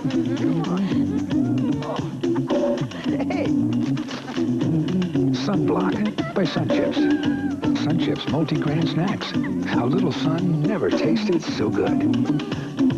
Hey. Sunblock by Sun Chips. Sun Chips multi-grain snacks. How little sun never tasted so good.